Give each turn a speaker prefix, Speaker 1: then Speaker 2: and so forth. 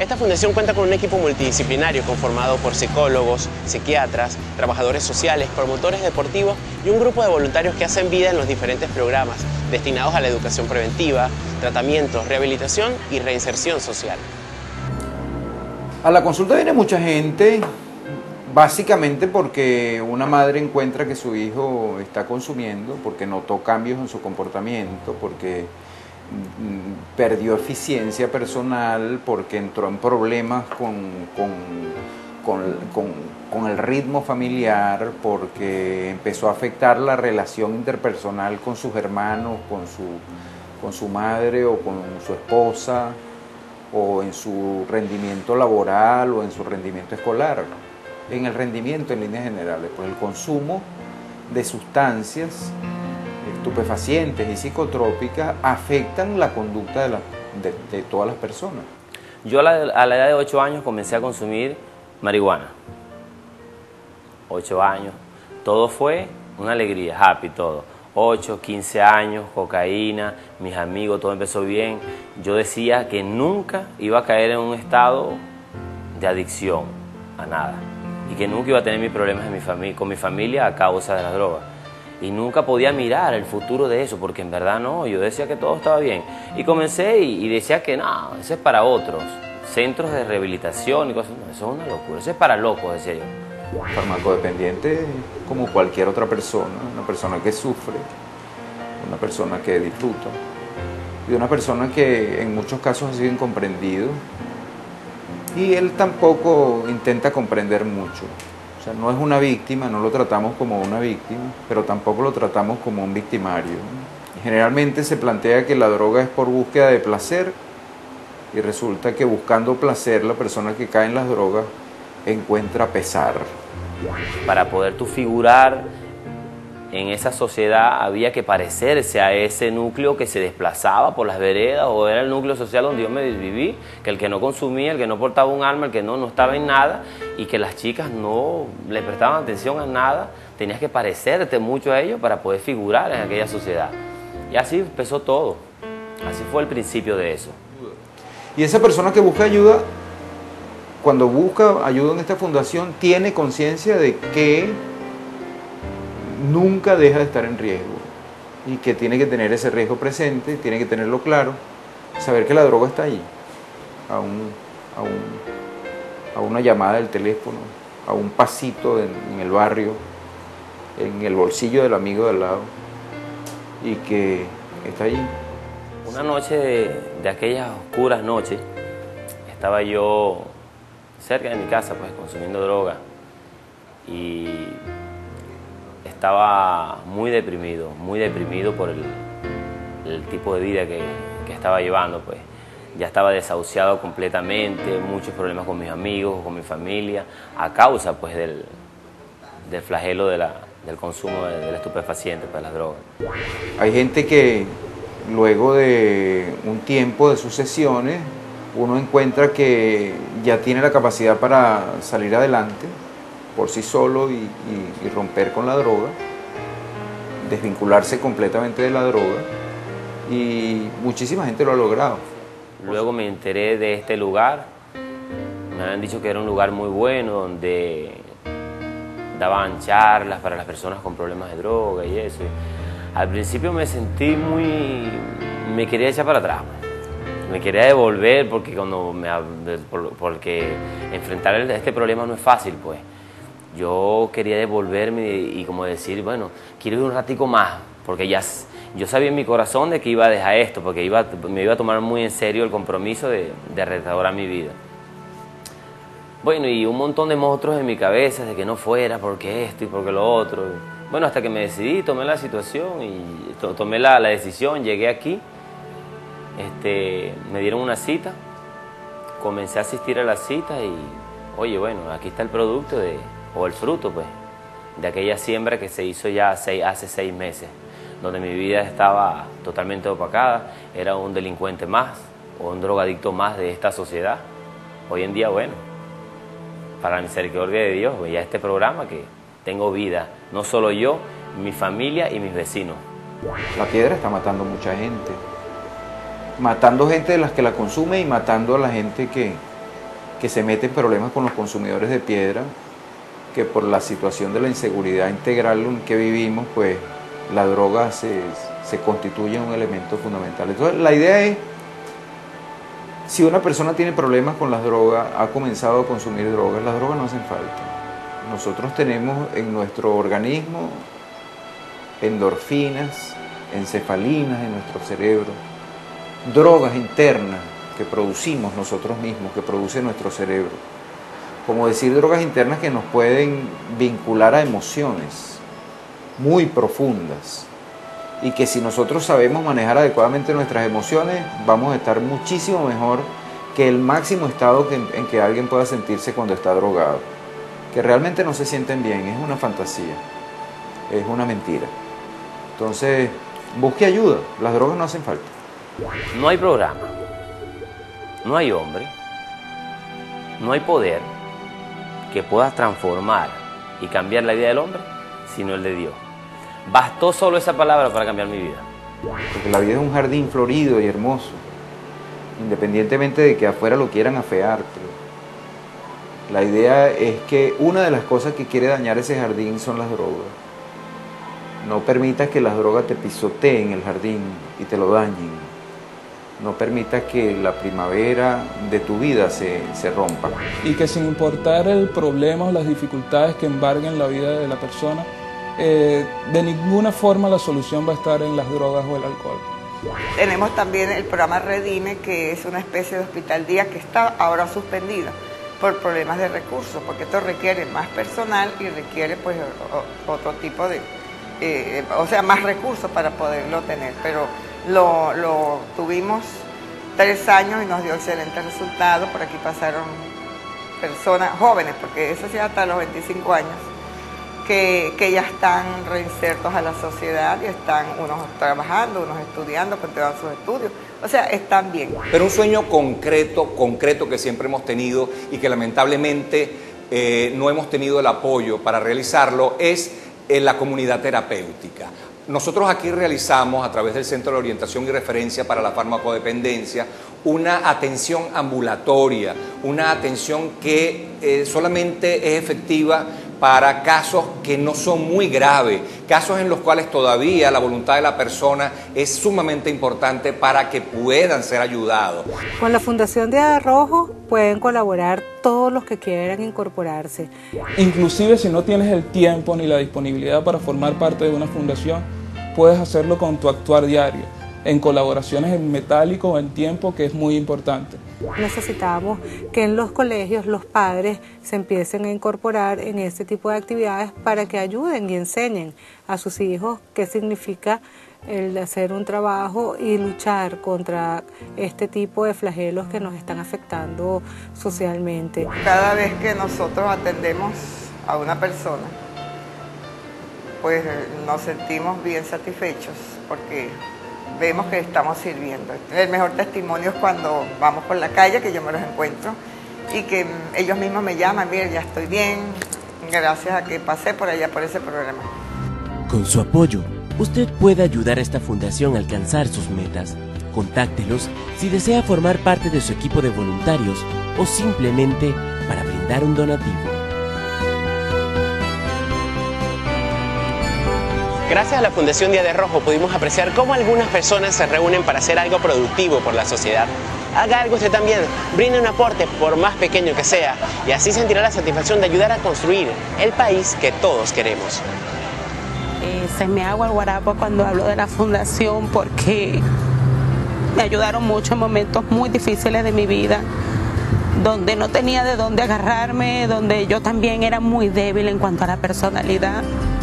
Speaker 1: Esta fundación cuenta con un equipo multidisciplinario conformado por psicólogos, psiquiatras, trabajadores sociales, promotores deportivos y un grupo de voluntarios que hacen vida en los diferentes programas destinados a la educación preventiva, tratamientos, rehabilitación y reinserción social.
Speaker 2: A la consulta viene mucha gente, básicamente porque una madre encuentra que su hijo está consumiendo, porque notó cambios en su comportamiento, porque perdió eficiencia personal, porque entró en problemas con el ritmo familiar, porque empezó a afectar la relación interpersonal con sus hermanos, con su madre o con su esposa, o en su rendimiento laboral o en su rendimiento escolar, en el rendimiento en líneas generales, pues el consumo de sustancias estupefacientes y psicotrópicas afectan la conducta de todas las personas.
Speaker 3: Yo a la edad de 8 años comencé a consumir marihuana. 8 años, todo fue una alegría, happy todo. 8, 15 años, cocaína, mis amigos, todo empezó bien. Yo decía que nunca iba a caer en un estado de adicción a nada y que nunca iba a tener mis problemas con mi familia a causa de las drogas. Y nunca podía mirar el futuro de eso, porque en verdad no, yo decía que todo estaba bien. Y comencé y decía que no, eso es para otros, centros de rehabilitación y cosas, no, eso es una locura, eso es para locos, decía yo.
Speaker 2: Farmacodependiente como cualquier otra persona, una persona que sufre, una persona que disfruta y una persona que en muchos casos ha sido incomprendido y él tampoco intenta comprender mucho. O sea, no es una víctima, no lo tratamos como una víctima, pero tampoco lo tratamos como un victimario. Generalmente se plantea que la droga es por búsqueda de placer y resulta que buscando placer la persona que cae en las drogas encuentra pesar.
Speaker 3: Para poder tú figurar en esa sociedad había que parecerse a ese núcleo que se desplazaba por las veredas, o era el núcleo social donde yo me viví, que el que no consumía, el que no portaba un arma, el que no estaba en nada, y que las chicas no le prestaban atención a nada, tenías que parecerte mucho a ellos para poder figurar en aquella sociedad. Y así empezó todo, así fue el principio de eso.
Speaker 2: Y esa persona que busca ayuda, cuando busca ayuda en esta fundación, tiene conciencia de que nunca deja de estar en riesgo y que tiene que tener ese riesgo presente, tiene que tenerlo claro, saber que la droga está allí, a una llamada del teléfono, a un pasito en el barrio, en el bolsillo del amigo de al lado, y que está allí.
Speaker 3: Una noche de aquellas oscuras noches, estaba yo cerca de mi casa, pues, consumiendo droga, y estaba muy deprimido por el tipo de vida que estaba llevando, pues. Ya estaba desahuciado completamente, muchos problemas con mis amigos, con mi familia, a causa, pues, del flagelo del consumo del estupefaciente, pues, las drogas.
Speaker 2: Hay gente que luego de un tiempo de sus sesiones, uno encuentra que ya tiene la capacidad para salir adelante por sí solo y romper con la droga, desvincularse completamente de la droga, y muchísima gente lo ha logrado.
Speaker 3: Luego me enteré de este lugar, me habían dicho que era un lugar muy bueno, donde daban charlas para las personas con problemas de droga y eso. Al principio me sentí me quería echar para atrás, me quería devolver, porque porque enfrentar este problema no es fácil, pues. Yo quería devolverme y como decir, bueno, quiero ir un ratico más, porque ya yo sabía en mi corazón de que iba a dejar esto, porque me iba a tomar muy en serio el compromiso de restaurar mi vida. Bueno, y un montón de monstruos en mi cabeza de que no fuera, porque esto y porque lo otro. Bueno, hasta que me decidí, tomé la situación y tomé la decisión, llegué aquí, me dieron una cita, comencé a asistir a la cita y, oye, bueno, aquí está el producto o el fruto, pues, de aquella siembra que se hizo ya hace 6 meses, donde mi vida estaba totalmente opacada, era un delincuente más o un drogadicto más de esta sociedad. Hoy en día, bueno, para la misericordia de Dios, veía este programa que tengo vida, no solo yo, mi familia y mis vecinos.
Speaker 2: La piedra está matando mucha gente, matando gente de las que la consume y matando a la gente que que se mete en problemas con los consumidores de piedra, que por la situación de la inseguridad integral en que vivimos, pues la droga se constituye un elemento fundamental. Entonces la idea es, si una persona tiene problemas con las drogas, ha comenzado a consumir drogas, las drogas no hacen falta. Nosotros tenemos en nuestro organismo endorfinas, encefalinas en nuestro cerebro, drogas internas que producimos nosotros mismos, que produce nuestro cerebro. Como decir, drogas internas que nos pueden vincular a emociones muy profundas y que si nosotros sabemos manejar adecuadamente nuestras emociones, vamos a estar muchísimo mejor que el máximo estado en que alguien pueda sentirse cuando está drogado. Que realmente no se sienten bien, es una fantasía, es una mentira. Entonces, busque ayuda, las drogas no hacen falta.
Speaker 3: No hay programa, no hay hombre, no hay poder que pueda transformar y cambiar la vida del hombre, sino el de Dios. Bastó solo esa palabra para cambiar mi vida.
Speaker 2: Porque la vida es un jardín florido y hermoso, independientemente de que afuera lo quieran afear. La idea es que una de las cosas que quiere dañar ese jardín son las drogas. No permitas que las drogas te pisoteen el jardín y te lo dañen. No permitas que la primavera de tu vida se rompa.
Speaker 4: Y que sin importar el problema o las dificultades que embarguen la vida de la persona, de ninguna forma la solución va a estar en las drogas o el alcohol.
Speaker 5: Tenemos también el programa Redime, que es una especie de hospital día que está ahora suspendido por problemas de recursos, porque esto requiere más personal y requiere pues otro tipo de, más recursos para poderlo tener, pero lo tuvimos 3 años y nos dio excelentes resultados. Por aquí pasaron personas jóvenes, porque eso sí hasta los 25 años, que ya están reinsertos a la sociedad y están unos trabajando, unos estudiando, continuando sus estudios. O sea, están bien.
Speaker 6: Pero un sueño concreto que siempre hemos tenido y que lamentablemente no hemos tenido el apoyo para realizarlo es la comunidad terapéutica. Nosotros aquí realizamos, a través del Centro de Orientación y Referencia para la Farmacodependencia, una atención ambulatoria, una atención que solamente es efectiva para casos que no son muy graves, casos en los cuales todavía la voluntad de la persona es sumamente importante para que puedan ser ayudados.
Speaker 7: Con la Fundación Día Rojo pueden colaborar todos los que quieran incorporarse.
Speaker 4: Inclusive si no tienes el tiempo ni la disponibilidad para formar parte de una fundación, puedes hacerlo con tu actuar diario, en colaboraciones en metálico o en tiempo, que es muy importante.
Speaker 7: Necesitamos que en los colegios los padres se empiecen a incorporar en este tipo de actividades para que ayuden y enseñen a sus hijos qué significa el hacer un trabajo y luchar contra este tipo de flagelos que nos están afectando socialmente.
Speaker 5: Cada vez que nosotros atendemos a una persona, pues nos sentimos bien satisfechos porque vemos que estamos sirviendo. El mejor testimonio es cuando vamos por la calle, que yo me los encuentro y que ellos mismos me llaman: mire, ya estoy bien, gracias a que pasé por allá por ese programa.
Speaker 8: Con su apoyo, usted puede ayudar a esta fundación a alcanzar sus metas. Contáctelos si desea formar parte de su equipo de voluntarios o simplemente para brindar un donativo.
Speaker 1: Gracias a la Fundación Día de Rojo pudimos apreciar cómo algunas personas se reúnen para hacer algo productivo por la sociedad. Haga algo usted también, brinde un aporte por más pequeño que sea y así sentirá la satisfacción de ayudar a construir el país que todos queremos.
Speaker 9: Se me agua el guarapo cuando hablo de la fundación porque me ayudaron mucho en momentos muy difíciles de mi vida, donde no tenía de dónde agarrarme, donde yo también era muy débil en cuanto a la personalidad.